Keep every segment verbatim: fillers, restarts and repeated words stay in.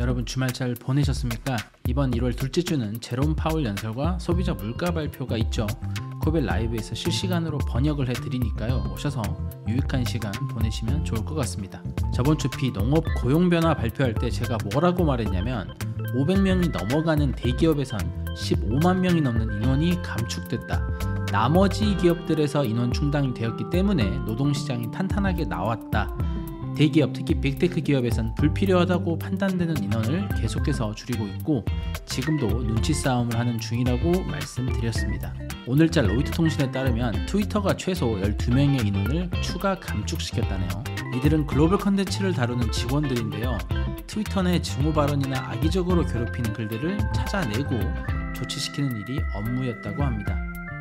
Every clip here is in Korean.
여러분 주말 잘 보내셨습니까? 이번 일월 둘째 주는 제롬 파월 연설과 소비자 물가 발표가 있죠. 코벨 라이브에서 실시간으로 번역을 해드리니까요, 오셔서 유익한 시간 보내시면 좋을 것 같습니다. 저번 주 비농업 고용 변화 발표할 때 제가 뭐라고 말했냐면 오백 명이 넘어가는 대기업에선 십오만 명이 넘는 인원이 감축됐다. 나머지 기업들에서 인원 충당이 되었기 때문에 노동시장이 탄탄하게 나왔다. 대기업, 특히 빅테크 기업에선 불필요하다고 판단되는 인원을 계속해서 줄이고 있고 지금도 눈치 싸움을 하는 중이라고 말씀드렸습니다. 오늘자 로이터 통신에 따르면 트위터가 최소 열두 명의 인원을 추가 감축시켰다네요. 이들은 글로벌 컨텐츠를 다루는 직원들인데요. 트위터 내 증오 발언이나 악의적으로 괴롭히는 글들을 찾아내고 조치시키는 일이 업무였다고 합니다.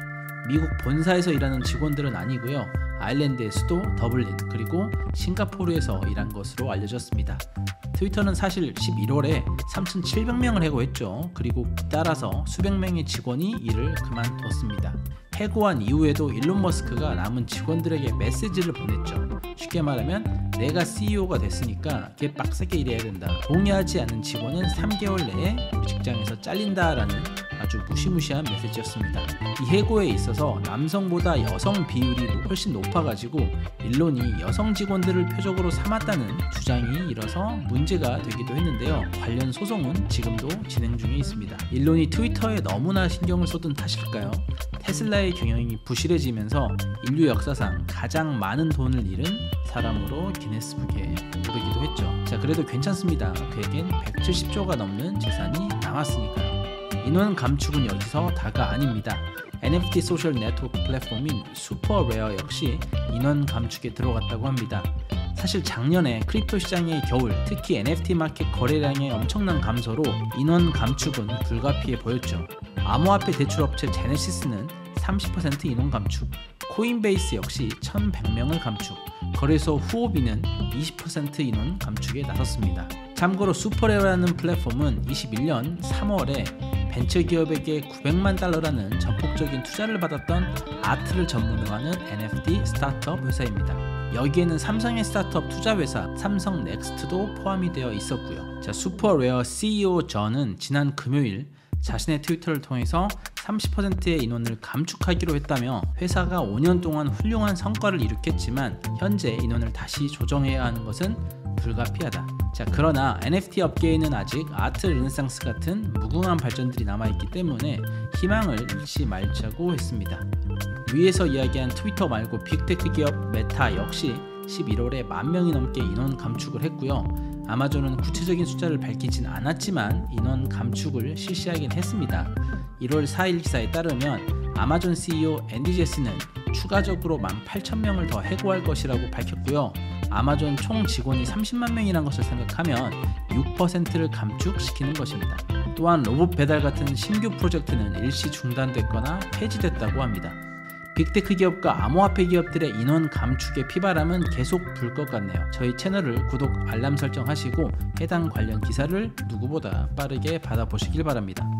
미국 본사에서 일하는 직원들은 아니고요. 아일랜드의 수도 더블린 그리고 싱가포르에서 일한 것으로 알려졌습니다. 트위터는 사실 십일월에 삼천칠백 명을 해고했죠. 그리고 따라서 수백 명의 직원이 일을 그만뒀습니다. 해고한 이후에도 일론 머스크가 남은 직원들에게 메시지를 보냈죠. 쉽게 말하면 내가 씨이오가 됐으니까 개 빡세게 일해야 된다. 동의하지 않는 직원은 삼 개월 내에 우리 직장에서 잘린다라는 아주 무시무시한 메시지였습니다. 이 해고에 있어서 남성보다 여성 비율이 훨씬 높아가지고 일론이 여성 직원들을 표적으로 삼았다는 주장이 일어서 문제가 되기도 했는데요. 관련 소송은 지금도 진행 중에 있습니다. 일론이 트위터에 너무나 신경을 쏟은 탓일까요? 테슬라의 경영이 부실해지면서 인류 역사상 가장 많은 돈을 잃은 사람으로 기네스북에 오르기도 했죠. 자, 그래도 괜찮습니다. 그에겐 백칠십 조가 넘는 재산이 남았으니까요. 인원 감축은 여기서 다가 아닙니다. 엔에프티 소셜 네트워크 플랫폼인 슈퍼레어 역시 인원 감축에 들어갔다고 합니다. 사실 작년에 크립토 시장의 겨울, 특히 엔에프티 마켓 거래량의 엄청난 감소로 인원 감축은 불가피해 보였죠. 암호화폐 대출업체 제네시스는 삼십 퍼센트 인원 감축, 코인베이스 역시 천백 명을 감축, 거래소 후오비는 이십 퍼센트 인원 감축에 나섰습니다. 참고로 슈퍼레어라는 플랫폼은 이십일 년 삼월에 벤처기업에게 구백만 달러라는 전폭적인 투자를 받았던 아트를 전문으로 하는 엔에프티 스타트업 회사입니다. 여기에는 삼성의 스타트업 투자회사 삼성 넥스트도 포함이 되어 있었고요. 자, 슈퍼레어 씨이오 전은 지난 금요일 자신의 트위터를 통해서 삼십 퍼센트의 인원을 감축하기로 했다며 회사가 오 년 동안 훌륭한 성과를 이룩했지만 현재 인원을 다시 조정해야 하는 것은 불가피하다. 자, 그러나 엔에프티 업계에는 아직 아트 르네상스 같은 무궁한 발전들이 남아있기 때문에 희망을 잃지 말자고 했습니다. 위에서 이야기한 트위터 말고 빅테크 기업 메타 역시 십일월에 만 명이 넘게 인원 감축을 했고요. 아마존은 구체적인 숫자를 밝히진 않았지만 인원 감축을 실시하긴 했습니다. 일월 사일 기사에 따르면 아마존 씨이오 앤디 제시는 추가적으로 만 팔천 명을 더 해고할 것이라고 밝혔고요. 아마존 총 직원이 삼십만 명이란 것을 생각하면 육 퍼센트를 감축시키는 것입니다. 또한 로봇 배달 같은 신규 프로젝트는 일시 중단됐거나 폐지됐다고 합니다. 빅테크 기업과 암호화폐 기업들의 인원 감축의 피바람은 계속 불 것 같네요. 저희 채널을 구독, 알람 설정하시고 해당 관련 기사를 누구보다 빠르게 받아보시길 바랍니다.